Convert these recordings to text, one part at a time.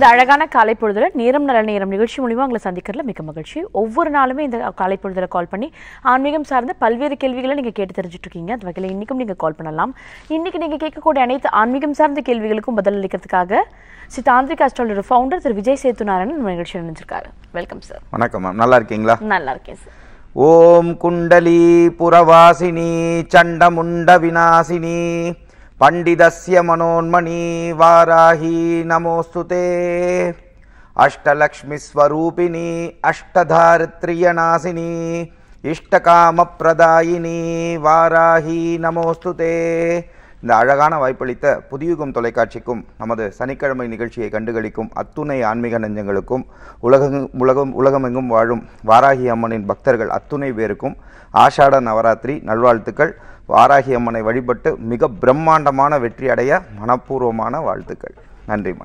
இந்த அழகான காலை பொழுதுல நேரம் நல்ல நேரம் நிகழ்ச்சி மூலமா உங்களை சந்திக்கிறதுல மிக மகிழ்ச்சி. ஒவ்வொரு நாளுமே இந்த காலை பொழுதுல கால் பண்ணி ஆன்மீகம் சார்ந்த பல்வேறு கேள்விகளை நீங்க கேட்டு தெரிஞ்சுட்டு இருக்கீங்க. அந்த வகையில் இன்னைக்கும் நீங்க கால் பண்ணலாம். இன்னைக்கு நீங்க கேட்கக்கூடிய அனைத்து ஆன்மீகம் சார்ந்த கேள்விகளுக்கும் பதில் அளிக்கிறதுக்காக ஸ்ரீ தாந்திரிக் அஸ்ட்ராலஜி ஃபவுண்டர் திரு விஜய் சேத்து நாராயணன் நம்ம நிகழ்ச்சியில் நினைச்சிருக்காரு. Welcome sir. வணக்கம் மேம், நல்லா இருக்கீங்களா? நல்லா இருக்கேன் சார். ஓம் குண்டலி புரவாசினி சண்டமுண்ட விநாசினி பண்டிதஸ்ய மனோன்மணி வாராஹி நமோஸ்துதே அஷ்டலக்ஷ்மி ஸ்வரூபிணி அஷ்டதாரித்ரியநாசினி இஷ்டகாம பிரதாயினி வாராஹி நமோஸ்துதே. இந்த அழகான வாய்ப்பளித்த புதியுகம் தொலைக்காட்சிக்கும் நமது சனிக்கிழமை நிகழ்ச்சியை கண்டுகளிக்கும் அத்துணை ஆன்மீக நெஞ்சங்களுக்கும் உலகமெங்கும் வாழும் வாராகி அம்மனின் பக்தர்கள் அத்துணை பேருக்கும் ஆஷாட நவராத்திரி நல்வாழ்த்துக்கள். வாராகி அம்மனை வழிபட்டு மிக பிரம்மாண்டமான வெற்றி அடைய மனப்பூர்வமான வாழ்த்துக்கள். நன்றிம்மா.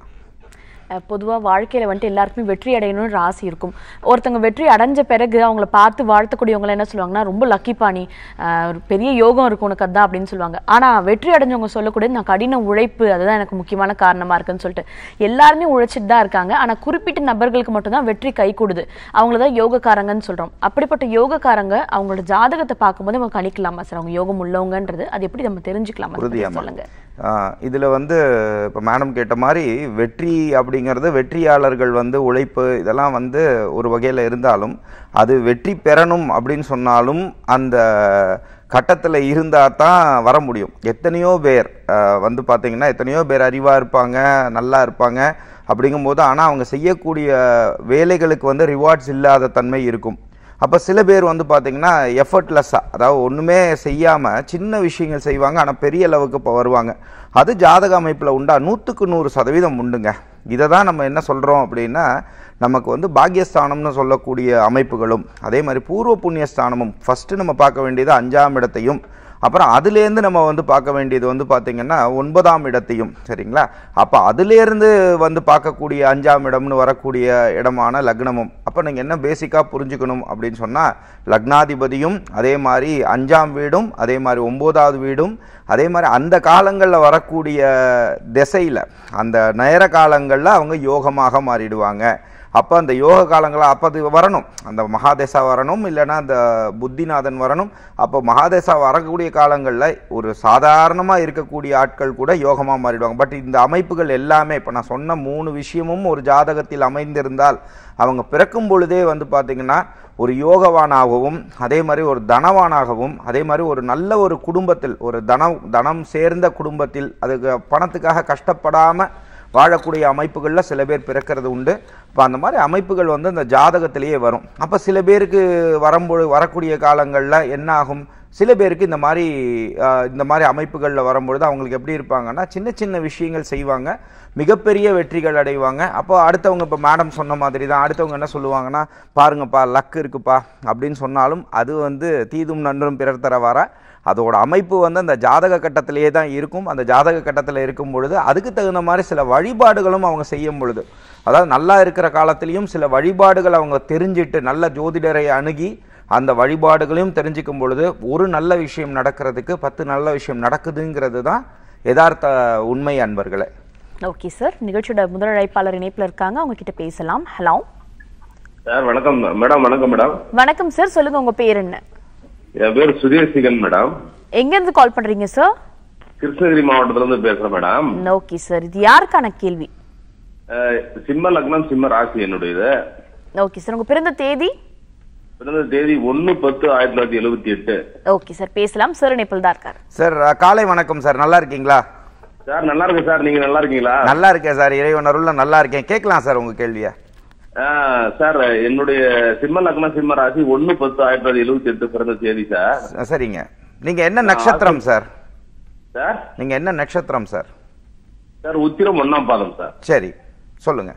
பொதுவாக வாழ்க்கையில் வந்துட்டு எல்லாருக்குமே வெற்றி அடையணும்னு ராசி இருக்கும். ஒருத்தவங்க வெற்றி அடைஞ்ச பிறகு அவங்கள பார்த்து வாழ்த்தக்கூடியவங்க என்ன சொல்லுவாங்கன்னா, ரொம்ப லக்கி பாணி, ஒரு பெரிய யோகம் இருக்கும் உனக்கு அதான் அப்படின்னு சொல்லுவாங்க. ஆனால் வெற்றி அடைஞ்சவங்க சொல்லக்கூடாது, நான் கடின உழைப்பு அதுதான் எனக்கு முக்கியமான காரணமாக இருக்குன்னு சொல்லிட்டு எல்லாருமே உழைச்சிட்டு தான் இருக்காங்க. ஆனால் குறிப்பிட்ட நபர்களுக்கு மட்டும்தான் வெற்றி கை கூடுது, அவங்கள தான் யோகக்காரங்கன்னு சொல்கிறோம். அப்படிப்பட்ட யோகக்காரங்க அவங்களோட ஜாதகத்தை பார்க்கும்போது நம்ம கணிக்கலாமா சார் அவங்க யோகம் உள்ளவங்கன்றது? அது எப்படி நம்ம தெரிஞ்சுக்கலாமா சொல்லுங்க. இதில் இப்போ மேடம் கேட்ட மாதிரி வெற்றி அப்படிங்கிறது வெற்றியாளர்கள் உழைப்பு இதெல்லாம் ஒரு வகையில் இருந்தாலும் அது வெற்றி பெறணும் அப்படின்னு சொன்னாலும் அந்த கட்டத்தில் இருந்தால் தான் வர முடியும். எத்தனையோ பேர் பார்த்தீங்கன்னா எத்தனையோ பேர் அறிவாக இருப்பாங்க, நல்லா இருப்பாங்க அப்படிங்கும்போது ஆனால் அவங்க செய்யக்கூடிய வேலைகளுக்கு ரிவார்ட்ஸ் இல்லாத தன்மை இருக்கும். அப்போ சில பேர் பார்த்தீங்கன்னா எஃபர்ட்லெஸ்ஸாக, அதாவது ஒன்றுமே செய்யாமல் சின்ன விஷயங்கள் செய்வாங்க, ஆனால் பெரிய அளவுக்கு இப்போ வருவாங்க. அது ஜாதக அமைப்பில் உண்டா? 100க்கு 100% உண்டுங்க. இதை தான் நம்ம என்ன சொல்கிறோம் அப்படின்னா, நமக்கு பாக்யஸ்தானம்னு சொல்லக்கூடிய அமைப்புகளும் அதே மாதிரி பூர்வ புண்ணியஸ்தானமும் ஃபஸ்ட்டு நம்ம பார்க்க வேண்டியது 5ஆம் இடத்தையும், அப்புறம் அதுலேருந்து நம்ம பார்க்க வேண்டியது பார்த்திங்கன்னா 9ஆம் இடத்தையும். சரிங்களா? அப்போ அதுலேருந்து பார்க்கக்கூடிய 5ஆம் இடம்னு வரக்கூடிய இடமான லக்னமும். அப்போ நீங்கள் என்ன பேசிக்காக புரிஞ்சுக்கணும் அப்படின்னு சொன்னால், லக்னாதிபதியும் அதே மாதிரி 5ஆம் வீடும் அதே மாதிரி 9வது வீடும் அதே மாதிரி அந்த காலங்களில் வரக்கூடிய திசையில் அந்த நேர காலங்களில் அவங்க யோகமாக மாறிடுவாங்க. அப்போ அந்த யோக காலங்களாக அப்போ அது வரணும், அந்த மகாதேசா வரணும், இல்லைன்னா அந்த புத்திநாதன் வரணும். அப்போ மகாதேசா வரக்கூடிய காலங்களில் ஒரு சாதாரணமாக இருக்கக்கூடிய ஆட்கள் கூட யோகமாக மாறிடுவாங்க. பட் இந்த அமைப்புகள் எல்லாமே இப்போ நான் சொன்ன 3 விஷயமும் ஒரு ஜாதகத்தில் அமைந்திருந்தால் அவங்க பிறக்கும் பொழுதே பார்த்திங்கன்னா ஒரு யோகவானாகவும் அதே மாதிரி ஒரு தனவானாகவும் அதே மாதிரி ஒரு நல்ல ஒரு குடும்பத்தில் ஒரு தனம் சேர்ந்த குடும்பத்தில் அதுக்கு பணத்துக்காக கஷ்டப்படாமல் வாழக்கூடிய அமைப்புகளில் சில பேர் பிறக்கிறது உண்டு. இப்போ அந்த மாதிரி அமைப்புகள் இந்த ஜாதகத்திலேயே வரும். அப்போ சில பேருக்கு வரக்கூடிய காலங்களில் என்ன ஆகும், சில பேருக்கு இந்த மாதிரி அமைப்புகளில் வரும்பொழுது அவங்களுக்கு எப்படி இருப்பாங்கன்னா, சின்ன சின்ன விஷயங்கள் செய்வாங்க, மிகப்பெரிய வெற்றிகள் அடைவாங்க. அப்போ அடுத்தவங்க இப்போ மேடம் சொன்ன மாதிரி தான் அடுத்தவங்க என்ன சொல்லுவாங்கன்னா, பாருங்கப்பா லக்கு இருக்குப்பா அப்படின்னு சொன்னாலும் அது தீதும் நன்றும் பிறர் தர வர அதோட அமைப்பு அந்த ஜாதக கட்டத்திலேயே தான் இருக்கும். அந்த ஜாதக கட்டத்தில் இருக்கும் பொழுது அதுக்கு தகுந்த மாதிரி சில வழிபாடுகளும் அவங்க செய்யும் பொழுது, அதாவது நல்லா இருக்கிற காலத்திலையும் சில வழிபாடுகள் அவங்க தெரிஞ்சிட்டு நல்ல ஜோதிடரை அணுகி அந்த வழிபாடுகளையும் தெரிஞ்சுக்கும் பொழுது ஒரு நல்ல விஷயம் நடக்கிறதுக்கு 10 நல்ல விஷயம் நடக்குதுங்கிறது தான் யதார்த்த உண்மை அன்பர்களே. ஓகே சார், நிகழ்ச்சியோட முதல் அழைப்பாளர் இணைப்பில் இருக்காங்க, அவங்க கிட்ட பேசலாம். Hello sir. வணக்கம் மேடம். வணக்கம் மேடம். வணக்கம் சார், சொல்லுங்க உங்க பேர் என்ன? என் பேர் சுரேஷிகன் மேடம். எங்க இருந்து கால் பண்றீங்க சார்? கிருஷ்ணகிரி மாவட்டத்துல இருந்து பேசுறேன் மேடம். ஓகே சார், இது யாருக்கான கேள்வி? சிம்ம லக்னம் சிம்ம ராசி என்னுடையது. ஓகே சார், உங்க பிறந்த தேதி? பிறந்த தேதி 1/10/1978. ஓகே சார், பேசலாம். சார் இணைப்பில் தான் இருக்காரு. சார் காலை வணக்கம் சார், நல்லா இருக்கீங்களா? சார் நல்லா இருக்கேன் சார், நீங்க நல்லா இருக்கீங்களா? நல்லா இருக்கேன் சார், இறைவன் அருள்ல நல்லா இருக்கேன். கேட்கலாம் சார் உங்க கேள்விய. சார் என்னுடைய சிம்ம லக்னம் சிம்ம ராசி 1/10/1978 பிறந்த தேதி சார். சரிங்க, நீங்க என்ன நட்சத்திரம் சார்? சார் நீங்க என்ன நட்சத்திரம் சார்? சார் உத்திரம் 1ஆம் பாதம் சார். சரி சொல்லுங்க.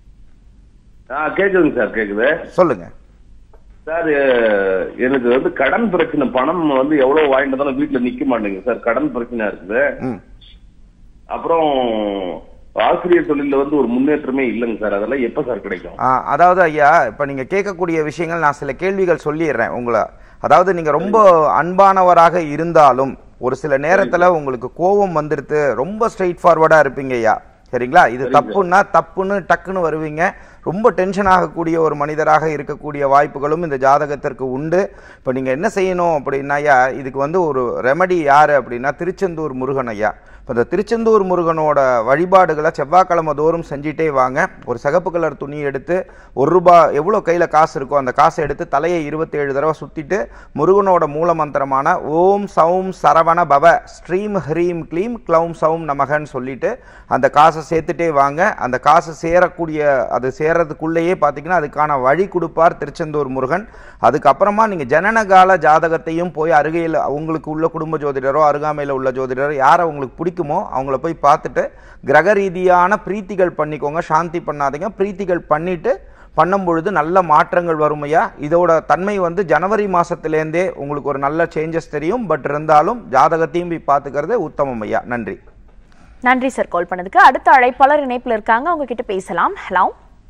கேக்குதுங்க சார், கேக்குது சொல்லுங்க சார். எனக்கு கடன் பிரச்சனை, பணம் எவ்வளவு வாங்கிட்டு இருந்தாலும் வீட்டுல நிக்க மாட்டேங்குது சார், கடன் பிரச்சனை இருக்குது. அப்புறம் ஆசிரியர் தொழில ஒரு முன்னேற்றமே இல்லைங்க சார், அதெல்லாம் எப்ப சார் கிடைக்கும்? அதாவது ஐயா, இப்ப நீங்க கேட்கக்கூடிய விஷயங்கள் நான் சில கேள்விகள் சொல்லிடுறேன் உங்களை. அதாவது நீங்க ரொம்ப அன்பானவராக இருந்தாலும் ஒரு சில நேரத்துல உங்களுக்கு கோபம் வந்துருது, ரொம்ப ஸ்ட்ரெயிட் ஃபார்வர்டா இருப்பீங்க ஐயா. சரிங்களா? இது தப்புன்னா தப்புன்னு டக்குன்னு வருவீங்க. ரொம்ப டென்ஷன் ஆகக்கூடிய ஒரு மனிதராக இருக்கக்கூடிய வாய்ப்புகளும் இந்த ஜாதகத்திற்கு உண்டு. இப்போ நீங்கள் என்ன செய்யணும் அப்படின்னாயா, இதுக்கு வந்து ஒரு ரெமடி யார் அப்படின்னா திருச்செந்தூர் முருகன் ஐயா. இப்போ இந்த திருச்செந்தூர் முருகனோட வழிபாடுகளை செவ்வாய்க்கிழமை தோறும் செஞ்சிட்டே வாங்க. ஒரு சிகப்பு கலர் துணி எடுத்து ₹1 எவ்வளோ கையில் காசு இருக்கோ அந்த காசை எடுத்து தலையை 27 தடவை சுற்றிட்டு முருகனோட மூல மந்திரமான ஓம் சௌம் சரவண பவ ஸ்ரீம் ஹ்ரீம் க்ளீம் க்ளௌம் சௌம் நமகன்னு சொல்லிட்டு அந்த காசை சேர்த்துட்டே வாங்க. அந்த காசு சேரக்கூடிய அது சேர்றதுக்குள்ளேயே பார்த்தீங்கன்னா அதுக்கான வழி கொடுப்பார் திருச்செந்தூர் முருகன். அதுக்கப்புறமா நீங்கள் ஜனனகால ஜாதகத்தையும் போய் அருகையில் உங்களுக்கு உள்ள குடும்ப ஜோதிடரோ அருகாமையில் உள்ள ஜோதிடரோ யாரை உங்களுக்கு பிடிக்குமோ அவங்கள போய் பார்த்துட்டு கிரக ரீதியான பிரீத்திகள் பண்ணிக்கோங்க. சாந்தி பண்ணாதீங்க, பிரீத்திகள் பண்ணிட்டு பண்ணும் பொழுது நல்ல மாற்றங்கள் வருமையா. இதோட தன்மை வந்து ஜனவரி மாசத்திலேருந்தே உங்களுக்கு ஒரு நல்ல சேஞ்சஸ் தெரியும். பட் இருந்தாலும் ஜாதகத்தையும் போய் பார்த்துக்கிறது உத்தமம் ஐயா. நன்றி. நன்றி சார் கால் பண்ணதுக்கு. அடுத்த அழைப்பாளர் இணைப்புல இருக்காங்க, அவங்க கிட்ட பேசலாம். ஹலோ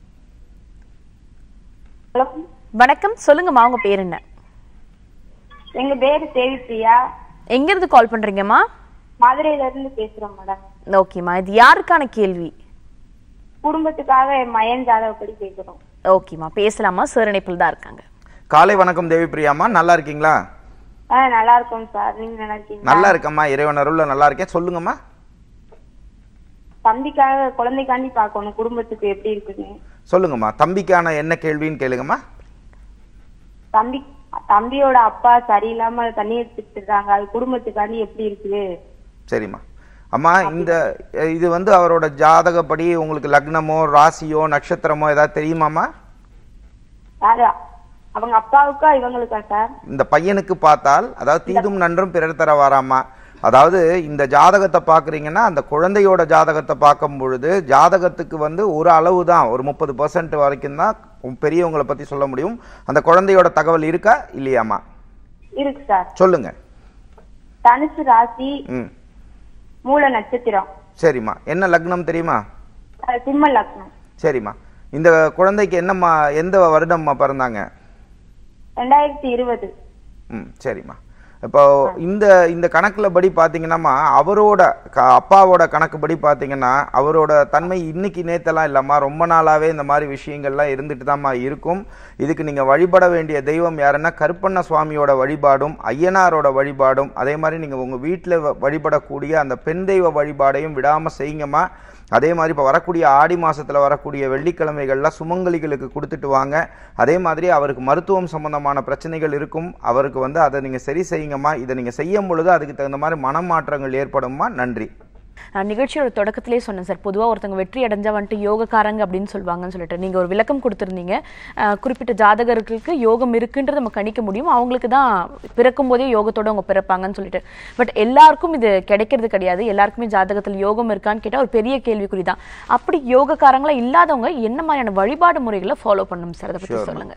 வணக்கம், சொல்லுங்கம்மா உங்க பேர் என்ன? எங்க பேரு தேவிப்பிரியா. எங்க இருந்து கால் பண்றீங்கம்மா? மதுரையில இருந்து பேசுறோம் மேடம். ஓகேம்மா, இது யாருக்கான கேள்வி? குடும்பத்துக்காக மயன் ஜாதகப்படி கேட்கிறோம். ஓகேம்மா, பேசலாமா? சார் இணைப்பில் தான் இருக்காங்க. காலை வணக்கம் தேவி பிரியாமா, நல்லா இருக்கீங்களா? நல்லா இருக்கும் சார், நீங்க நல்லா இருக்கீங்களா? நல்லா இருக்கம்மா, இறைவன் அருள்ல நல்லா இருக்கேன். சொல்லுங்கம்மா. தம்பிக்காக குழந்தைக்காண்டி பார்க்கணும், குடும்பத்துக்கு எப்படி இருக்குன்னு சொல்லுங்கம்மா. தம்பிக்கான என்ன கேள்வின்னு கேளுங்கம்மா. தம்பியோட அப்பா சரியில்லாம தண்ணி எடுத்துட்டு இருக்காங்க, அது குடும்பத்துக்காண்டி எப்படி இருக்குது? சரிம்மா. அம்மா, இந்த இது வந்து அவரோட ஜாதகப்படி உங்களுக்கு லக்னமோ ராசியோ நட்சத்திரமோ ஏதாவது தெரியுமாம்மா? அவங்க அப்பாவுக்கா இவங்களுக்கா சார்? இந்த பையனுக்கு பார்த்தால் அதாவது தீதும் நன்றும் பிறர் தர வாராமா. அதாவது இந்த ஜாதகத்தை பார்க்குறீங்கன்னா அந்த குழந்தையோட ஜாதகத்தை பார்க்கும் பொழுது ஜாதகத்துக்கு வந்து ஒரு அளவு தான், ஒரு 30% வரைக்கும் தான் பெரியவங்களை பற்றி சொல்ல முடியும். அந்த குழந்தையோட தகவல் இருக்கா இல்லையாம்மா? இருக்கு சார். சொல்லுங்க. தனுசு ராசி, மூல நட்சத்திரம். சரிம்மா. என்ன லக்னம் தெரியுமா? சிம்ம லக்னம். சரிம்மா. இந்த குழந்தைக்கு என்னம்மா, எந்த வருடம்மா பிறந்தாங்க? 2020. சரிம்மா. இப்போ இந்த கணக்குல படி பார்த்தீங்கன்னாம்மா அவரோட அப்பாவோட கணக்குப்படி பார்த்தீங்கன்னா அவரோட தன்மை இன்னைக்கு நேத்தெல்லாம் இல்லைம்மா, ரொம்ப நாளாகவே இந்த மாதிரி விஷயங்கள்லாம் இருந்துட்டு தான்மா இருக்கும். இதுக்கு நீங்கள் வழிபட வேண்டிய தெய்வம் யாருன்னா கருப்பண்ண சுவாமியோட வழிபாடும் ஐயனாரோட வழிபாடும் அதே மாதிரி நீங்கள் உங்கள் வீட்டில் வழிபடக்கூடிய அந்த பெண் தெய்வ வழிபாடையும் விடாமல் செய்யுங்கம்மா. அதே மாதிரி இப்போ வரக்கூடிய ஆடி மாதத்தில் வரக்கூடிய வெள்ளிக்கிழமைகளில் சுமங்கலிகளுக்கு கொடுத்துட்டு வாங்க. அதே மாதிரி அவருக்கு மருத்துவம் சம்பந்தமான பிரச்சனைகள் இருக்கும், அவருக்கு வந்து அதை நீங்கள் சரி செய்யுங்கம்மா. இதை நீங்கள் செய்யும் பொழுது அதுக்கு தகுந்த மாதிரி மனமாற்றங்கள் ஏற்படும்மா. நன்றி. நிகழ்ச்சியோட தொடக்கத்திலே சொன்னேன் சார், பொதுவாக ஒருத்தங்க வெற்றி அடைஞ்சா வந்துட்டு யோகக்காரங்க அப்படின்னு சொல்லுவாங்கன்னு சொல்லிட்டு நீங்கள் ஒரு விளக்கம் கொடுத்துருந்தீங்க. குறிப்பிட்ட ஜாதகர்களுக்கு யோகம் இருக்குன்றது நம்ம கணிக்க முடியும், அவங்களுக்கு தான் பிறக்கும் போதே யோகத்தோடு அவங்க பிறப்பாங்கன்னு சொல்லிட்டு. பட் எல்லாருக்கும் இது கிடைக்கிறது கிடையாது. எல்லாருக்குமே ஜாதகத்தில் யோகம் இருக்கான்னு கேட்டால் ஒரு பெரிய கேள்விக்குறி தான். அப்படி யோகக்காரங்களா இல்லாதவங்க என்ன மாதிரியான வழிபாடு முறைகளை ஃபாலோ பண்ணணும் சார், அதை பற்றி சொல்லுங்க.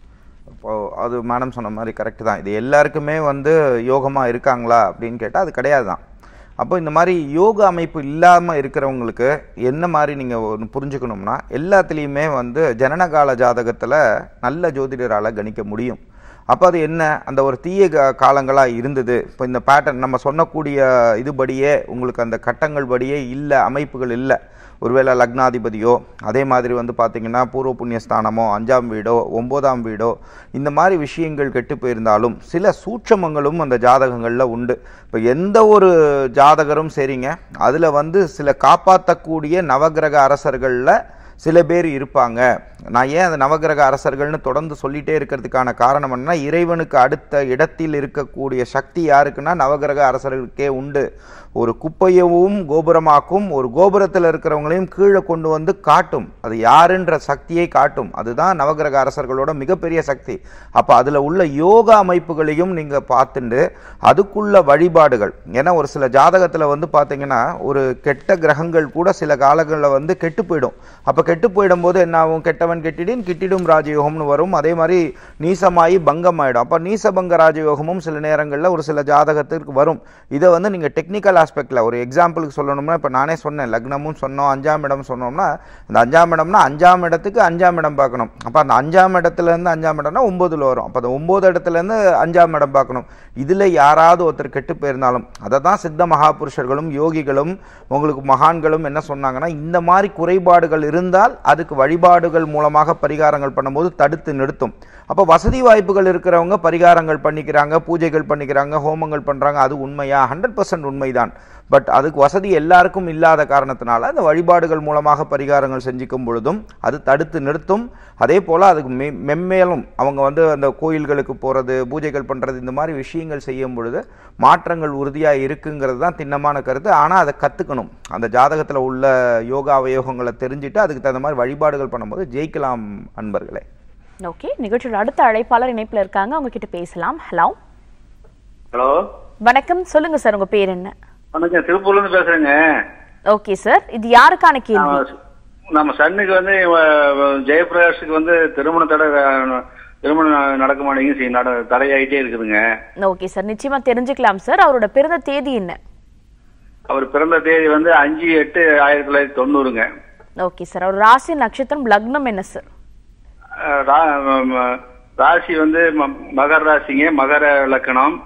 அது மேடம் சொன்ன மாதிரி கரெக்ட் தான். இது எல்லாருக்குமே வந்து யோகமாக இருக்காங்களா அப்படின்னு கேட்டால் அது கிடையாது தான். அப்போ இந்த மாதிரி யோக அமைப்பு இல்லாமல் இருக்கிறவங்களுக்கு என்ன மாதிரி நீங்கள் ஒன்று புரிஞ்சுக்கணும்னா எல்லாத்துலேயுமே வந்து ஜனனகால ஜாதகத்தில் நல்ல ஜோதிடரால் கணிக்க முடியும். அப்போ அது என்ன, அந்த ஒரு தீய காலங்களாக இருந்தது. இப்போ இந்த பேட்டர்ன் நம்ம சொன்னக்கூடிய இதுபடியே உங்களுக்கு அந்த கட்டங்கள் படியே இல்லை, அமைப்புகள் இல்லை. ஒருவேளை லக்னாதிபதியோ அதே மாதிரி வந்து பார்த்திங்கன்னா பூர்வ புண்ணியஸ்தானமோ 5ஆம் வீடோ 9ஆம் வீடோ இந்த மாதிரி விஷயங்கள் கெட்டு போயிருந்தாலும் சில சூட்சமங்களும் அந்த ஜாதகங்களில் உண்டு. இப்போ எந்த ஒரு ஜாதகரும் சரிங்க, அதில் வந்து சில காப்பாற்றக்கூடிய நவகிரக அரசர்களில் சில பேர் இருப்பாங்க. நான் ஏன் அந்த நவகிரக அரசர்கள்னு தொடர்ந்து சொல்லிகிட்டே இருக்கிறதுக்கான காரணம் என்னன்னா, இறைவனுக்கு அடுத்த இடத்தில் இருக்கக்கூடிய சக்தி யாருக்குன்னா நவகிரக அரசர்களுக்கே உண்டு. ஒரு குப்பையவும் கோபுரமாக்கும், ஒரு கோபுரத்தில் இருக்கிறவங்களையும் கீழே கொண்டு வந்து காட்டும், அது யாருன்ற சக்தியை காட்டும். அதுதான் நவகிரக அரசர்களோட மிகப்பெரிய சக்தி. அப்போ அதில் உள்ள யோகா அமைப்புகளையும் நீங்கள் பார்த்துட்டு அதுக்குள்ள வழிபாடுகள், ஏன்னா ஒரு சில ஜாதகத்தில் வந்து பார்த்தீங்கன்னா ஒரு கெட்ட கிரகங்கள் கூட சில காலங்களில் வந்து கெட்டு போயிடும். அப்போ கெட்டு போயிடும் போது என்ன ஆகும், கெட்டவன் கெட்டிடின் கிட்டிடும் ராஜயோகம்னு வரும். அதே மாதிரி நீசமாயி பங்கம் ஆயிடும். அப்போ நீசபங்க ராஜயோகமும் சில நேரங்களில் ஒரு சில ஜாதகத்திற்கு வரும். இதை வந்து நீங்கள் டெக்னிக்கல் ஆஸ்பெக்டில் ஒரு எக்ஸாம்பிளுக்கு சொல்லணும்னா இப்போ நானே சொன்னேன் லக்னமும் சொன்னோம் 5ஆம் இடம் சொன்னோம்னா அந்த 5ஆம் இடம்னா 5ஆம் இடத்துக்கு 5ஆம் இடம் பார்க்கணும். அப்போ அந்த 5ஆம் இடத்துலேருந்து 5ஆம் இடம்னா 9ல் வரும். அப்போ அந்த 9 இடத்துலேருந்து 5ஆம் இடம் பார்க்கணும். இதில் யாராவது ஒருத்தர் கெட்டு போயிருந்தாலும் அதை தான் சித்த மகாபுருஷர்களும் யோகிகளும் உங்களுக்கு மகான்களும் என்ன சொன்னாங்கன்னா, இந்த மாதிரி குறைபாடுகள் இருந்தால் அதுக்கு வழிபாடுகள் மூலமாக பரிகாரங்கள் பண்ணும்போது தடுத்து நிறுத்தும். அப்போ வசதி வாய்ப்புகள் இருக்கிறவங்க பரிகாரங்கள் பண்ணிக்கிறாங்க, பூஜைகள் பண்ணிக்கிறாங்க, ஹோமங்கள் பண்ணுறாங்க. அது உண்மையா? 100% உண்மைதான். பட் அதுக்கு வசதி எல்லாருக்கும் இல்லாத காரணத்தினால அந்த வழிபாடுகள் மூலமாக பரிகாரங்கள் செஞ்சுக்கும் பொழுதும் அது தடுத்து நிறுத்தும். அதே போல் அதுக்கு மென்மேலும் அவங்க வந்து அந்த கோயில்களுக்கு போகிறது, பூஜைகள் பண்ணுறது, இந்த மாதிரி விஷயங்கள் செய்யும் பொழுது மாற்றங்கள் உறுதியாக இருக்குங்கிறது தான் திண்ணமான கருத்து. ஆனால் அதை கற்றுக்கணும். அந்த ஜாதகத்தில் உள்ள யோகா அவயோகங்களை தெரிஞ்சுட்டு அதுக்கு தகுந்த மாதிரி வழிபாடுகள் பண்ணும்போது ஜெயிக்கலாம் அன்பர்களே. ஓகே, நிகழ்ச்சியோட அடுத்த அழைப்பாளர் இணைப்புல இருக்காங்க, அவங்க கிட்ட பேசலாம். ஹலோ ஹலோ, வணக்கம். சொல்லுங்க சார், உங்க பேர் என்ன? வணக்கம், திருப்பூர்ல இருந்து பேசுறேங்க. ஓகே சார், இது யாருக்கான கேள்வி? நம்ம சன்னுக்கு வந்து ஜெயபிரகாஷுக்கு வந்து திருமணம் நடக்க மாட்டேங்குது, தடையாயிட்டே இருக்குதுங்க. ஓகே சார், நிச்சயமா தெரிஞ்சுக்கலாம் சார். அவரோட பிறந்த தேதி என்ன? அவர் பிறந்த தேதி வந்து 5/8/1990ங்க. ஓகே சார், அவர் ராசி நட்சத்திரம் லக்னம் என்ன சார்? ராசி வந்து மகர ராசிங்க, மகர லக்கணம்,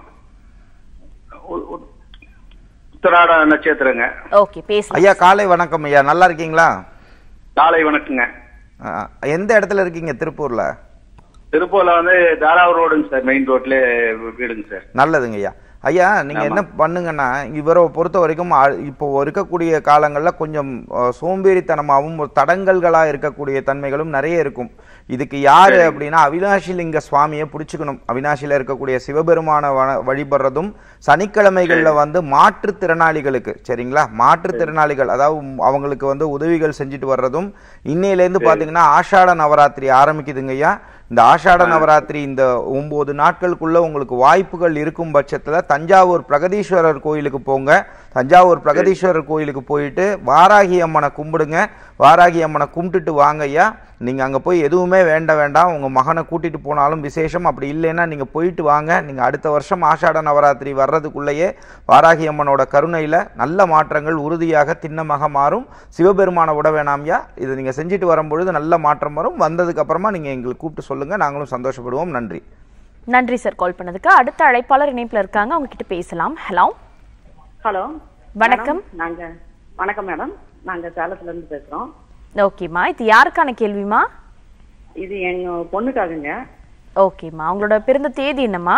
உத்தராட நட்சத்திரங்க. ஓகே, பேசலாம் ஐயா. காலை வணக்கம் ஐயா, நல்லா இருக்கீங்களா? காலை வணக்கங்க. எந்த இடத்துல இருக்கீங்க திருப்பூர்ல? திருப்பூர்ல வந்து தாராவூர் ரோடுங்க சார், மெயின் ரோட்ல வீடுங்க சார். நல்லதுங்க ஐயா. ஐயா, நீங்க என்ன பண்ணுங்கன்னா, இவரை பொறுத்த வரைக்கும் இப்போ இருக்கக்கூடிய காலங்களில் கொஞ்சம் சோம்பேறித்தனமாகவும் ஒரு தடங்கல்களா இருக்கக்கூடிய தன்மைகளும் நிறைய இருக்கும். இதுக்கு யாரு அப்படின்னா அவினாசிலிங்க சுவாமியை பிடிச்சுக்கணும். அவினாசியில இருக்கக்கூடிய சிவபெருமான வழிபடுறதும் சனிக்கிழமைகள்ல வந்து மாற்றுத்திறனாளிகளுக்கு, சரிங்களா, மாற்றுத்திறனாளிகள் அதாவது அவங்களுக்கு வந்து உதவிகள் செஞ்சுட்டு வர்றதும். இன்னையிலேருந்து பாத்தீங்கன்னா ஆஷாட நவராத்திரி ஆரம்பிக்குதுங்க ஐயா. இந்த ஆஷாட நவராத்திரி இந்த 9 நாட்களுக்குள்ள உங்களுக்கு வாய்ப்புகள் இருக்கும் பட்சத்துல தஞ்சாவூர் பிரகதீஸ்வரர் கோயிலுக்கு போங்க. தஞ்சாவூர் பிரகதீஸ்வரர் கோயிலுக்கு போயிட்டு வாராகி அம்மனை கும்பிடுங்க. வாராகி அம்மனை கும்பிட்டுட்டு வாங்க ஐயா. நீங்க அங்க போய் எதுவுமே வேண்டாம், உங்க மகனை கூட்டிட்டு போனாலும் விசேஷம். அப்படி இல்லைன்னா நீங்க போயிட்டு வாங்க. நீங்க அடுத்த வருஷம் ஆஷாட நவராத்திரி வர்றதுக்குள்ளேயே வாராகி அம்மனோட கருணையில நல்ல மாற்றங்கள் உறுதியாக திண்ணமாக மாறும். சிவபெருமான விட வேணாம்யா. இதை நீங்க செஞ்சுட்டு வரும்பொழுது நல்ல மாற்றம் வரும். வந்ததுக்கு அப்புறமா நீங்க எங்களுக்கு கூப்பிட்டு சொல்லுங்க, நாங்களும் சந்தோஷப்படுவோம். நன்றி. நன்றி சார் கால் பண்ணதுக்கு. அடுத்த அழைப்பாளர் இணைப்புல இருக்காங்க, அவங்க கிட்ட பேசலாம். ஹலோ ஹலோ, வணக்கம். வணக்கம் மேடம், நாங்க சேலத்துல இருந்து பேசுறோம். ஓகேம்மா, இது யாருக்கான கேள்விமா? இது எங்க பொண்ணுக்காகங்க. ஓகேம்மா, அவங்களோட பிறந்த தேதி என்னம்மா?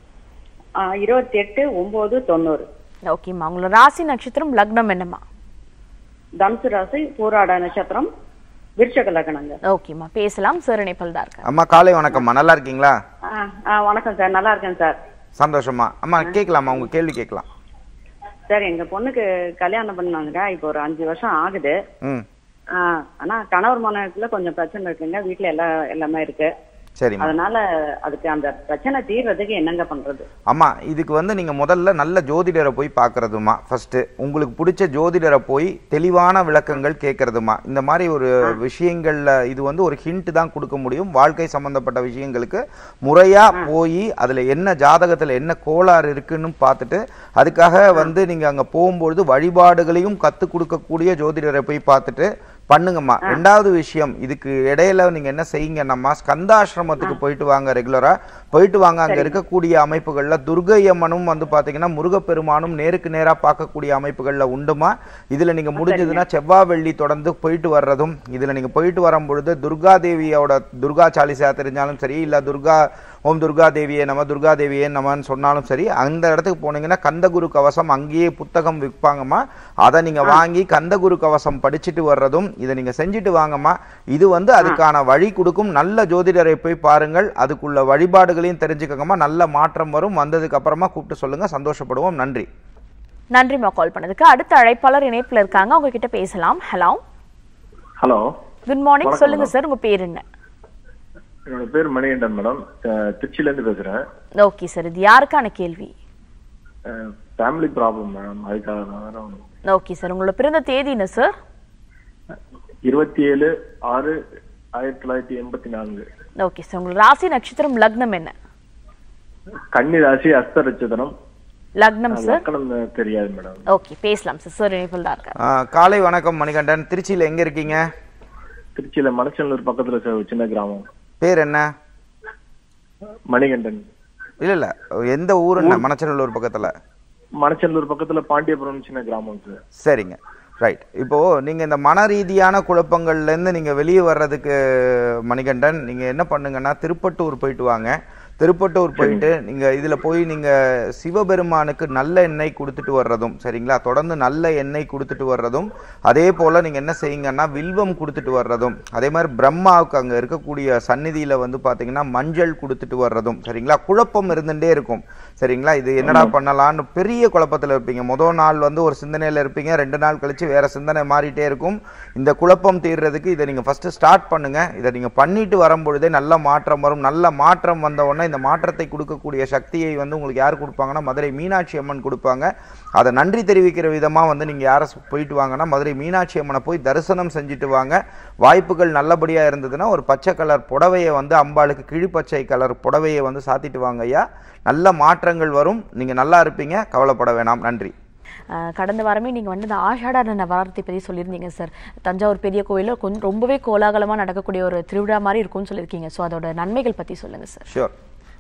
28/9/90. ஓகேம்மா, அவங்களோட ராசி நட்சத்திரம் லக்னம் என்னம்மா? தனுசு ராசி, பூராட நட்சத்திரம், விருச்சக லக்னங்க. ஓகேம்மா, பேசலாம் சார். இணைப்பில் தான் இருக்காங்க. அம்மா காலை வணக்கம்மா, நல்லா இருக்கீங்களா? வணக்கம் சார், நல்லா இருக்கேன் சார். சந்தோஷமா. அம்மா கேட்கலாமா, உங்க கேள்வி கேட்கலாம் சார். எங்க பொண்ணுக்கு கல்யாணம் பண்ணாங்க, இப்போ ஒரு 5 வருஷம் ஆகுது. ஆனா கணவர் மனைவிக்குள்ள கொஞ்சம் பிரச்சனை இருக்குங்க, வீட்டுல எல்லாமே இருக்கு. சரி, அதனால அதுக்கு அந்த பிரச்சனை தீர்றதுக்கு என்னங்க பண்றது? அம்மா, இதுக்கு வந்து நீங்க முதல்ல நல்ல ஜோதிடரை போய் பாக்குறதுமா. ஃபர்ஸ்ட் உங்களுக்கு பிடிச்ச ஜோதிடரை போய் தெளிவான விளக்கங்கள் கேட்கறதுமா. இந்த மாதிரி ஒரு விஷயங்கள்ல இது வந்து ஒரு ஹிண்ட் தான் கொடுக்க முடியும். வாழ்க்கை சம்பந்தப்பட்ட விஷயங்களுக்கு முறையா போய் அதுல என்ன ஜாதகத்துல என்ன கோளாறு இருக்குன்னு பார்த்துட்டு அதுக்காக வந்து நீங்க அங்க போகும்பொழுது வழிபாடுகளையும் கத்து கொடுக்கக்கூடிய ஜோதிடரை போய் பார்த்துட்டு பண்ணுங்கம்மா. ரெண்டாவது விஷயம், இதுக்கு இடையில நீங்க என்ன செய்யுங்கன்னா ஸ்கந்தாசிரமத்துக்கு போயிட்டு வாங்க. ரெகுலரா போயிட்டு வாங்க. அங்க இருக்கக்கூடிய அமைப்புகள்ல துர்கை அம்மனும் வந்து பாத்தீங்கன்னா முருகப்பெருமானும் நேருக்கு நேரா பார்க்கக்கூடிய அமைப்புகள்ல உண்டுமா. இதுல நீங்க முடிஞ்சதுன்னா செவ்வாய் வெள்ளி தொடர்ந்து போயிட்டு வர்றதும். இதுல நீங்க போயிட்டு வரும் பொழுது துர்கா தேவியோட துர்கா சாலிசா தெரிஞ்சாலும் சரி, இல்ல ஓம் துர்கா தேவியே நம, துர்கா தேவியே நமன்னு சொன்னாலும் சரி, அந்த இடத்துக்கு போனீங்கன்னா கந்தகுரு கவசம் அங்கேயே புத்தகம் விற்பாங்கம்மா. அதை நீங்க வாங்கி கந்தகுரு கவசம் படிச்சுட்டு வர்றதும் இதை நீங்க செஞ்சுட்டு வாங்கம்மா. இது வந்து அதுக்கான வழி கொடுக்கும். நல்ல ஜோதிடரை போய் பாருங்கள், அதுக்குள்ள வழிபாடுகளையும் தெரிஞ்சுக்கங்கம்மா. நல்ல மாற்றம் வரும். வந்ததுக்கு அப்புறமா கூப்பிட்டு சொல்லுங்க, சந்தோஷப்படுவோம். நன்றி. நன்றிமா கால் பண்ணதுக்கு. அடுத்த அழைப்பாளர் இணைப்புல இருக்காங்க, அவங்க கிட்ட பேசலாம். Hello hello, good morning. சொல்லுங்க சார், உங்க பேர் என்ன? என்னோட பேர் மணிகண்டன் மேடம், திருச்சியில இருந்து பேசுறேன். ஓகே சார், இது யாருக்கான கேள்வி? ஃபேமிலி ப்ராப்ளம் மேடம், அதுக்காக தான். ஓகே சார், உங்களோட பிறந்த தேதி என்ன சார்? 27/6/1984. ஓகே சார், உங்களோட ராசி நட்சத்திரம் லக்னம் என்ன? கன்னி ராசி, அஸ்த நட்சத்திரம், லக்னம் சார்? லக்னம் தெரியாது மேடம். ஓகே, பேசலாம் சார். சார் இணைப்பில் தான் இருக்காரு. காலை வணக்கம் மணிகண்டன். திருச்சியில எங்க இருக்கீங்க? திருச்சியில மணச்சநல்லூர் பக்கத்துல ஒரு சின்ன கிராமம். பேர் என்ன? மணிகண்டன். இல்ல எந்த ஊருன்னா? மணச்சநல்லூர் பக்கத்துல. மணச்சநல்லூர் பக்கத்துல பாண்டியபுரம் சின்ன கிராமம் சார். சரிங்க, ரைட். இப்போ நீங்க இந்த மன ரீதியான குழப்பங்கள்ல இருந்து நீங்க வெளியே வர்றதுக்கு மணிகண்டன், நீங்க என்ன பண்ணுங்கன்னா திருப்பட்டூர் போயிட்டு வாங்க. திருப்பட்டூர் போயிட்டு நீங்க இதுல போய் நீங்க சிவபெருமானுக்கு நல்ல எண்ணெய் கொடுத்துட்டு வர்றதும் சரிங்களா, தொடர்ந்து நல்ல எண்ணெய் கொடுத்துட்டு வர்றதும், அதே போல நீங்க என்ன செய்யுங்கன்னா வில்வம் கொடுத்துட்டு வர்றதும், அதே மாதிரி பிரம்மாவுக்கு அங்க இருக்கக்கூடிய சந்நிதியில வந்து பாத்தீங்கன்னா மஞ்சள் கொடுத்துட்டு வர்றதும் சரிங்களா. குழப்பம் இருந்துட்டே இருக்கும் சரிங்களா. இது என்னடா பண்ணலான்னு பெரிய குழப்பத்துல இருப்பீங்க. முதல் நாள் வந்து ஒரு சிந்தனையில இருப்பீங்க, 2 நாள் கழிச்சு வேற சிந்தனை மாறிட்டே இருக்கும். இந்த குழப்பம் தீர்றதுக்கு இதை நீங்க ஃபர்ஸ்ட் ஸ்டார்ட் பண்ணுங்க. இதை நீங்க பண்ணிட்டு வரும்பொழுதே நல்ல மாற்றம் வரும். நல்ல மாற்றம் வந்த உடனே இந்த மாற்றத்தை கொடுக்கக்கூடிய சக்தியை வந்து உங்களுக்கு யார் கொடுப்பாங்கன்னா மதுரை மீனாட்சி அம்மன் கொடுப்பாங்க. அதை நன்றி தெரிவிக்கிற விதமா வந்து நீங்க யார போயிட்டு வாங்கன்னா மதுரை மீனாட்சி அம்மனை போய் தரிசனம் செஞ்சுட்டு வாங்க. வாய்ப்புகள் நல்லபடியா இருந்ததுன்னா ஒரு பச்சை கலர் புடவையை வந்து அம்பாளுக்கு கிழிப்பச்சை கலர் புடவையை வந்து சாத்திட்டு வாங்க ஐயா. நல்ல மாற்றங்கள் வரும். நீங்க நல்லா இருப்பீங்க, கவலைப்பட வேணாம். நன்றி. கடந்த வாரமே நீங்கள் வந்து இந்த ஆஷாட நவராத்திரி பற்றி சொல்லியிருந்தீங்க சார். தஞ்சாவூர் பெரிய கோயிலில் கொஞ்சம் ரொம்பவே கோலாகலமாக நடக்கக்கூடிய ஒரு திருவிழா மாதிரி இருக்கும்னு சொல்லியிருக்கீங்க. ஸோ அதோட நன்மைகள் பற்றி சொல்லுங்கள் சார். ஷூர்.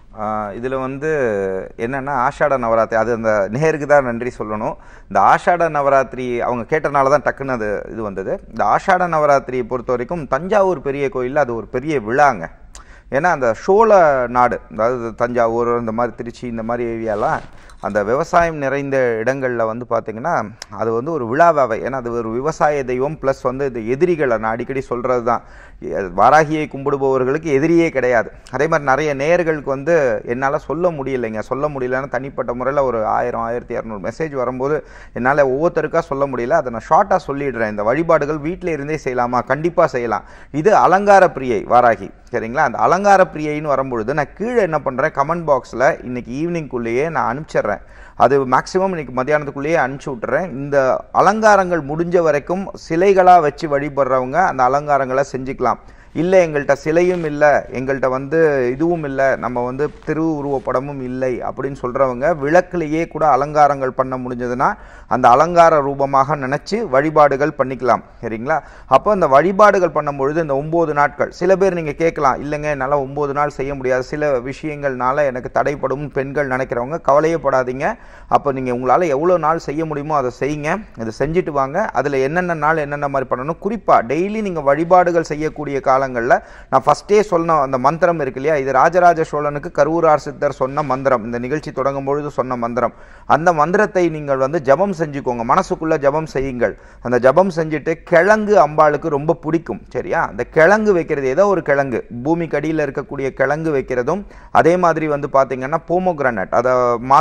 இதில் வந்து என்னென்னா ஆஷாட நவராத்திரி, அது அந்த நேருக்கு தான் நன்றி சொல்லணும். இந்த ஆஷாட நவராத்திரி அவங்க கேட்டனால தான் டக்குன்னு அது இது வந்தது. இந்த ஆஷாட நவராத்திரியை பொறுத்த வரைக்கும் தஞ்சாவூர் பெரிய கோயிலில் அது ஒரு பெரிய விழாங்க. ஏன்னா அந்த சோழ நாடு, அதாவது தஞ்சாவூர் இந்த மாதிரி திருச்சி இந்த மாதிரி ஏரியாலாம் அந்த விவசாயம் நிறைந்த இடங்களில் வந்து பார்த்திங்கன்னா அது வந்து ஒரு விழாவாவை. ஏன்னா அது ஒரு விவசாய தெய்வம் ப்ளஸ் வந்து இது எதிரிகளை நான் அடிக்கடி சொல்கிறது தான், வாராகியை கும்பிடுபவர்களுக்கு எதிரியே கிடையாது. அதே மாதிரி நிறைய நேயர்களுக்கு வந்து என்னால் சொல்ல முடியலன்னா தனிப்பட்ட முறையில் ஒரு 1000-1200 மெசேஜ் வரும்போது என்னால் ஒவ்வொருத்தருக்காக சொல்ல முடியல. அதை நான் ஷார்ட்டாக சொல்லிடுறேன். இந்த வழிபாடுகள் வீட்டில் இருந்தே செய்யலாமா? கண்டிப்பாக செய்யலாம். இது அலங்கார பிரியை வாராகி சரிங்களா. அந்த அலங்கார பிரியைன்னு வரும்பொழுது நான் கீழே என்ன பண்ணுறேன், கமெண்ட் பாக்ஸில் இன்னைக்கு ஈவினிங்குள்ளேயே நான் அனுப்பிச்சிட்றேன். அது மேக்ஸிமம் இன்னைக்கு மத்தியானத்துக்குள்ளேயே அனுப்பிச்சி விட்டுறேன். இந்த அலங்காரங்கள் முடிஞ்ச வரைக்கும் சிலைகளாக வச்சு வழிபடுறவங்க அந்த அலங்காரங்களை செஞ்சுக்கலாம். இல்லை எங்கள்கிட்ட சிலையும் இல்லை, எங்கள்கிட்ட வந்து இதுவும் இல்லை, நம்ம வந்து திரு உருவப்படமும் இல்லை அப்படின்னு சொல்கிறவங்க விளக்குலேயே கூட அலங்காரங்கள் பண்ண முடிஞ்சதுன்னா அந்த அலங்கார ரூபமாக நினச்சி வழிபாடுகள் பண்ணிக்கலாம் சரிங்களா. அப்போ அந்த வழிபாடுகள் பண்ணும்பொழுது இந்த 9 நாட்கள், சில பேர் நீங்கள் கேட்கலாம், இல்லைங்க என்னால் 9 நாள் செய்ய முடியாது, சில விஷயங்கள்னால எனக்கு தடைப்படும் பெண்கள் நினைக்கிறவங்க கவலையே படாதீங்க. அப்போ நீங்கள் உங்களால் எவ்வளோ நாள் செய்ய முடியுமோ அதை செய்யுங்க. இதை செஞ்சுட்டு வாங்க. அதில் என்னென்ன நாள் என்னென்ன மாதிரி பண்ணணும், குறிப்பாக டெய்லி நீங்கள் வழிபாடுகள் செய்யக்கூடிய காலங்களில் நான் ஃபஸ்ட்டே சொன்ன அந்த மந்திரம் இருக்கு இல்லையா, இது ராஜராஜ சோழனுக்கு கருவூரார் சித்தர் சொன்ன மந்திரம், இந்த நிகழ்ச்சி தொடங்கும் பொழுது சொன்ன மந்திரம். அந்த மந்திரத்தை நீங்கள் வந்து ஜபம் செஞ்சுக்கோங்க, மனசுக்குள்ள ஜபம் செய்யுங்கள். அந்த ஜபம் செஞ்சுட்டு கிழங்கு அம்பாளுக்கு ரொம்ப பிடிக்கும் சரியா. அந்த கிழங்கு வைக்கிறது, ஏதோ ஒரு கிழங்கு, பூமிக்கு அடியில் இருக்கக்கூடிய கிழங்கு வைக்கிறதும், அதே மாதிரி வந்து பார்த்தீங்கன்னா போமோகிரானட், அதை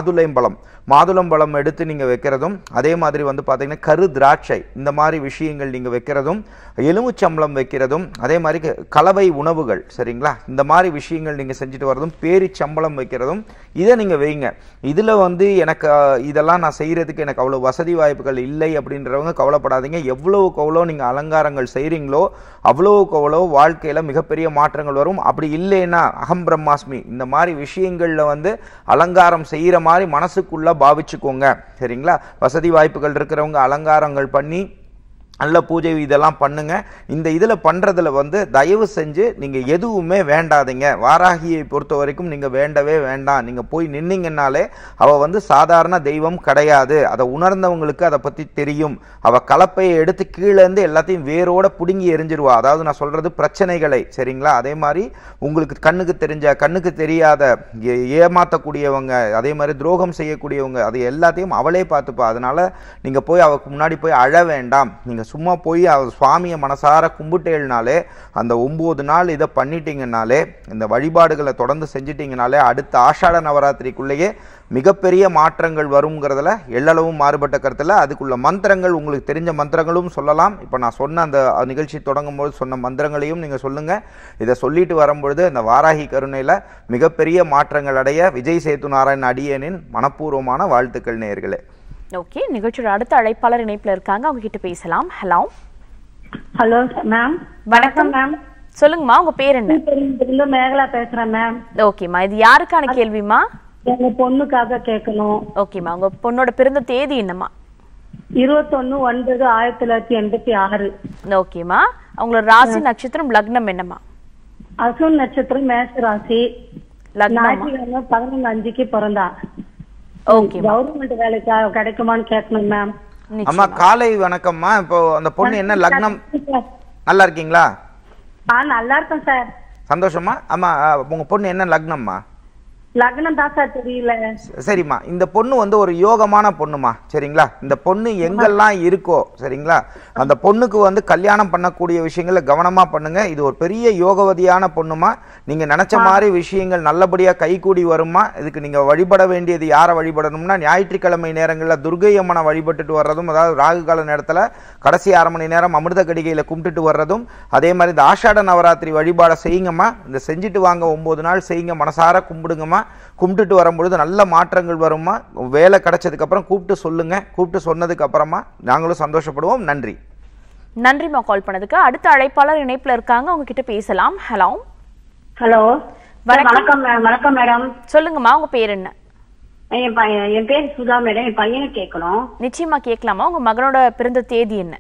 மாதுளம்பழம் எடுத்து நீங்கள் வைக்கிறதும், அதே மாதிரி வந்து பார்த்தீங்கன்னா கரு திராட்சை இந்த மாதிரி விஷயங்கள் நீங்கள் வைக்கிறதும், எலுமிச்சம்பழம் வைக்கிறதும், அதே மாதிரி கலவை உணவுகள் சரிங்களா, இந்த மாதிரி விஷயங்கள் நீங்கள் செஞ்சுட்டு வரதும், பேரிச்சம்பளம் வைக்கிறதும், இதை நீங்கள் வைங்க. இதில் வந்து எனக்கு இதெல்லாம் நான் செய்கிறதுக்கு எனக்கு அவ்வளோ வசதி வாய்ப்புகள் இல்லை அப்படின்றவங்க கவலைப்படாதீங்க. எவ்வளவுக்கு எவ்வளோ நீங்கள் அலங்காரங்கள் செய்கிறீங்களோ அவ்வளவுக்கு அவ்வளோ வாழ்க்கையில் மிகப்பெரிய மாற்றங்கள் வரும். அப்படி இல்லைன்னா அகம் பிரம்மாஸ்மி இந்த மாதிரி விஷயங்களில் வந்து அலங்காரம் செய்கிற மாதிரி மனசுக்குள்ள பாவிச்சுக்கோங்க சரிங்களா. வசதி வாய்ப்புகள் இருக்கிறவங்க அலங்காரங்கள் பண்ணி நல்ல பூஜை இதெல்லாம் பண்ணுங்க. இந்த இதில் பண்ணுறதுல வந்து தயவு செஞ்சு நீங்கள் எதுவுமே வேண்டாதீங்க. வாராகியை பொறுத்த வரைக்கும் நீங்கள் வேண்டவே வேண்டாம். நீங்கள் போய் நின்னீங்கன்னாலே அவள் வந்து சாதாரண தெய்வம் கிடையாது. அதை உணர்ந்தவங்களுக்கு அதை பற்றி தெரியும். அவள் கலப்பையை எடுத்து கீழேருந்து எல்லாத்தையும் வேரோட பிடுங்கி எரிஞ்சிருவா. அதாவது நான் சொல்கிறது பிரச்சனைகளை சரிங்களா. அதே மாதிரி உங்களுக்கு கண்ணுக்கு தெரிஞ்ச கண்ணுக்கு தெரியாத ஏமாற்றக்கூடியவங்க, அதே மாதிரி துரோகம் செய்யக்கூடியவங்க, அது எல்லாத்தையும் அவளே பார்த்துப்பா. அதனால் நீங்கள் போய் அவளுக்கு முன்னாடி போய் அழ வேண்டாம். நீங்கள் சும்மா போய் அவர் சுவாமியை மனசார கும்பிட்டேனாலே அந்த 9 நாள் இதை பண்ணிட்டீங்கன்னாலே, இந்த வழிபாடுகளை தொடர்ந்து செஞ்சிட்டீங்கனாலே அடுத்த ஆஷாட நவராத்திரிக்குள்ளேயே மிகப்பெரிய மாற்றங்கள் வருங்கிறதுல எல்லளவும் மாறுபட்ட கருத்தில். அதுக்குள்ள மந்திரங்கள் உங்களுக்கு தெரிஞ்ச மந்திரங்களும் சொல்லலாம். இப்போ நான் சொன்ன அந்த நிகழ்ச்சி தொடங்கும் போது சொன்ன மந்திரங்களையும் நீங்கள் சொல்லுங்கள். இதை சொல்லிட்டு வரும்பொழுது இந்த வாராகி கருணையில் மிகப்பெரிய மாற்றங்கள் அடைய விஜய் சேத்து நாராயணன் அடியேனின் மனப்பூர்வமான வாழ்த்துக்கள் நேயர்களே. ஓகே, நிகழ்ச்சியோட அடுத்த அழைப்பாளர் இணைப்புல இருக்காங்க, அவங்க கிட்ட பேசலாம். Hello ma'am. வணக்கம் மேம். சொல்லுங்கம்மா, உங்க பேர் என்ன? மேகலா பேசுறேன் மேம். ஓகேம்மா, இது யாருக்கான கேள்விமா? எங்க பொண்ணுக்காக கேட்கணும். ஓகேம்மா, உங்க பொண்ணோட பிறந்த தேதி என்னம்மா? 21/9/1986. ஓகேம்மா, அவங்களோட ராசி நட்சத்திரம் லக்னம் என்னம்மா? அசுன் நட்சத்திரம் மேஷ ராசி. லக்னம் ஞாயிற்றுக்கிழமை 11/5 பிறந்தா. ஓகே, கவர்மெண்ட் வேலைக்கு கிடைக்குமான்னு கேட்கணும் மேம். அம்மா காலை வணக்கம்மா. இப்போ அந்த பொண்ணு என்ன லக்னம்? நல்லா இருக்கீங்களா? நல்லா இருக்கேன் சார். சந்தோஷமா. அம்மா உங்க பொண்ணு என்ன லக்னம்மா? லக்னம் தான் சார் தெரியல. சரிம்மா, இந்த பொண்ணு வந்து ஒரு யோகமான பொண்ணுமா, சரிங்களா? இந்த பொண்ணு எங்கெல்லாம் இருக்கோ, சரிங்களா, அந்த பொண்ணுக்கு வந்து கல்யாணம் பண்ணக்கூடிய விஷயங்களை கவனமா பண்ணுங்க. இது ஒரு பெரிய யோகவதியான பொண்ணுமா. நீங்க நினைச்ச மாதிரி விஷயங்கள் நல்லபடியா கைகூடி வருமா. இதுக்கு நீங்க வழிபட வேண்டியது யாரை வழிபடணும்னா, ஞாயிற்றுக்கிழமை நேரங்களில் துர்கை அம்மனை வழிபட்டுட்டு வர்றதும், அதாவது ராகு கால நேரத்தில் கடைசி 1/2 மணி நேரம் அமிர்த கடிகையில கும்பிட்டுட்டு வர்றதும், அதே மாதிரி இந்த ஆஷாட நவராத்திரி வழிபாடை செய்யுங்கம்மா. இந்த செஞ்சுட்டு வாங்க, 9 நாள் செய்யுங்க, மனசார கும்பிடுங்கம்மா. கும்பிட்டுட்டு வரும்பொழுது நல்ல மாற்றங்கள் வருமா. வேலை கிடைச்சதுக்கு அப்புறம் கூப்பிட்டு சொல்லுங்க. கூப்பிட்டு சொன்னதுக்கு அப்புறமா நாங்களும் சந்தோஷப்படுவோம். நன்றி. நன்றிமா கால் பண்ணதுக்கு. அடுத்த அழைப்பாளர் இணைப்புல இருக்காங்க, அவங்க கிட்ட பேசலாம். ஹலோ. ஹலோ, வணக்கம். வணக்கம் மேடம். சொல்லுங்கம்மா, உங்க பேர் என்ன? என் பேர் சுதா மேடம். என் பையனை கேட்கணும். நிச்சயமா கேட்கலாமா. உங்க மகனோட பிறந்த தேதி என்ன?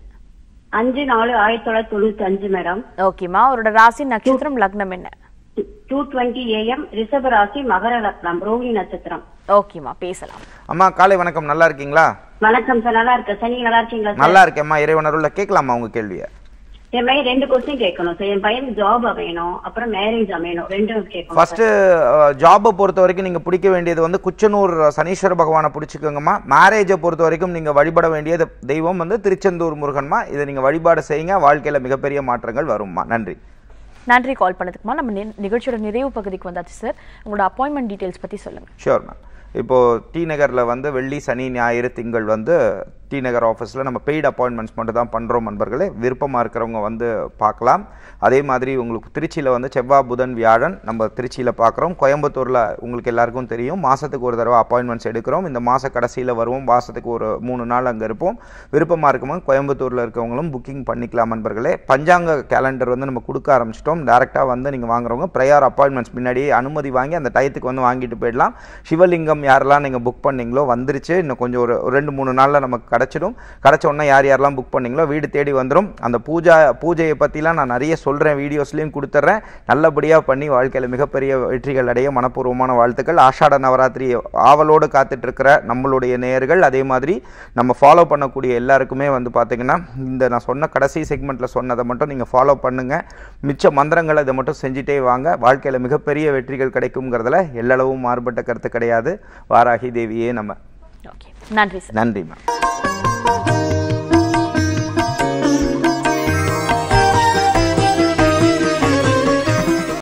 5/4/1995 மேடம். ஓகேமா, அவரோட ராசி நட்சத்திரம் லக்னம் என்ன? 2:20 AM ரிஷப ராசி, மகர லக்னம், ரோஹிணி நட்சத்திரம். ஓகேமா, பேசலாம். அம்மா காலை வணக்கம். நல்லா இருக்கீங்களா? வணக்கம் சார், நல்லா இருக்கேன் சார். நீங்க நல்லா இருக்கீங்களா? நல்லா இருக்கேம்மா, இறைவனருள்ள. கேட்கலாமா உங்க கேள்வியை? என் பையன் 2 கொஸ்டின் கேட்கணும் சார். என் பையனுக்கு ஜாப் அமையணும், அப்புறம் மேரேஜ் அமையணும், ரெண்டும் கேட்கணும். ஃபர்ஸ்ட் ஜாபை பொறுத்த வரைக்கும் நீங்க பிடிக்க வேண்டியது வந்து குச்சனூர் சனீஸ்வர பகவானை பிடிச்சிக்கோங்கம்மா. மேரேஜை பொறுத்த வரைக்கும் நீங்க வழிபட வேண்டிய தெய்வம் வந்து திருச்செந்தூர் முருகன்மா. இதை நீங்க வழிபாடு செய்யுங்க, வாழ்க்கையில மிகப்பெரிய மாற்றங்கள் வரும்மா. நன்றி. நன்றி கால் பண்ணதுக்குமா. நம்ம நிகழ்ச்சியோட நிறைவு பகுதிக்கு வந்தாச்சு சார். உங்களோட அப்பாயின்மெண்ட் டீடைல்ஸ் பத்தி சொல்லுங்க. Sure ma'am. இப்போ டி நகரில் வந்து வெள்ளி, சனி, ஞாயிறு, திங்கள் வந்து டி நகர் ஆஃபீஸில் நம்ம பெய்டு அப்பாயின்மெண்ட்ஸ் மட்டும் தான் பண்ணுறோம் நண்பர்களே. விருப்பமாக இருக்கிறவங்க வந்து பார்க்கலாம். அதே மாதிரி உங்களுக்கு திருச்சியில் வந்து செவ்வாய், புதன், வியாழன் நம்ம திருச்சியில் பார்க்குறோம். கோயம்புத்தூரில் உங்களுக்கு எல்லாருக்கும் தெரியும், மாதத்துக்கு ஒரு தடவை அப்பாயின்மெண்ட்ஸ் எடுக்கிறோம். இந்த மாத கடைசியில் வருவோம், மாதத்துக்கு ஒரு 3 நாள் அங்கே இருப்போம். விருப்பமாக இருக்கும்போது கோயம்புத்தூரில் இருக்கவங்களும் புக்கிங் பண்ணிக்கலாம் நண்பர்களே. பஞ்சாங்க கேலண்டர் வந்து நம்ம கொடுக்க ஆரம்பிச்சிட்டோம். டேரெக்டாக வந்து நீங்கள் வாங்குறவங்க ப்ரையர் அப்பாயின்மெண்ட்ஸ் முன்னாடியே அனுமதி வாங்கி அந்த டயத்துக்கு வந்து வாங்கிட்டு போயிடலாம். சிவலிங்கம் யாரெல்லாம் நீங்கள் புக் பண்ணீங்களோ வந்துருச்சு. இன்னும் கொஞ்சம் ஒரு 2-3 நாளில் நமக்கு கிடச்சிடும். கிடச்ச உடனே யாரெல்லாம் புக் பண்ணீங்களோ வீடு தேடி வந்துடும். அந்த பூஜையை பற்றிலாம் நான் நிறைய சொல்கிறேன், வீடியோஸ்லையும் கொடுத்துட்றேன். நல்லபடியாக பண்ணி வாழ்க்கையில் மிகப்பெரிய வெற்றிகள் அடைய மனப்பூர்வமான வாழ்த்துக்கள். ஆஷாட நவராத்திரி ஆவலோடு காத்துட்ருக்கிற நம்மளுடைய நேயர்கள், அதே மாதிரி நம்ம ஃபாலோ பண்ணக்கூடிய எல்லாருக்குமே வந்து பார்த்திங்கன்னா இந்த நான் சொன்ன கடைசி செக்மெண்ட்டில் சொன்னதை மட்டும் நீங்கள் ஃபாலோ பண்ணுங்கள். மிச்ச மந்திரங்களை இதை மட்டும் செஞ்சுட்டே வாங்க. வாழ்க்கையில் மிகப்பெரிய வெற்றிகள் கிடைக்குங்கிறதுல எல்லளவும் மாறுபட்ட கருத்து கிடையாது. வாராகி தேவியே நம்ம. நன்றி சார். நன்றி மேம்.